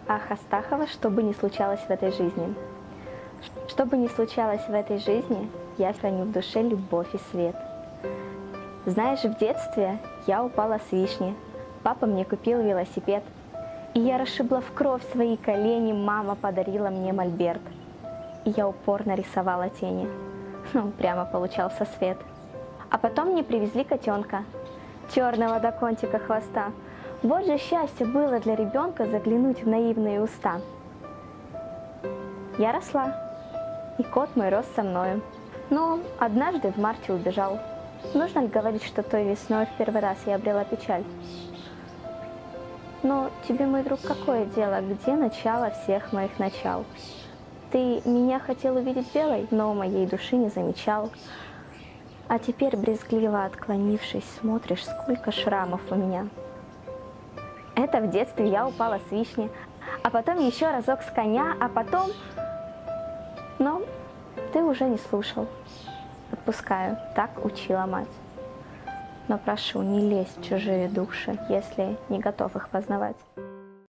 Ах, Астахова, что бы ни случалось в этой жизни. Что бы ни случалось в этой жизни, я храню в душе любовь и свет. Знаешь, в детстве я упала с вишни, папа мне купил велосипед, и я расшибла в кровь свои колени, мама подарила мне мольберт. И я упорно рисовала тени, прямо получался свет. А потом мне привезли котенка, черного до кончика хвоста. Вот же счастье было для ребенка заглянуть в наивные уста. Я росла, и кот мой рос со мною. Но однажды в марте убежал. Нужно ли говорить, что той весной в первый раз я обрела печаль? Но тебе, мой друг, какое дело, где начало всех моих начал? Ты меня хотел увидеть белой, но моей души не замечал. А теперь, брезгливо отклонившись, смотришь, сколько шрамов у меня. Это в детстве я упала с вишни, а потом еще разок с коня, а потом... Но ты уже не слушал. Отпускаю, так учила мать. Но прошу, не лезь в чужие души, если не готов их познавать.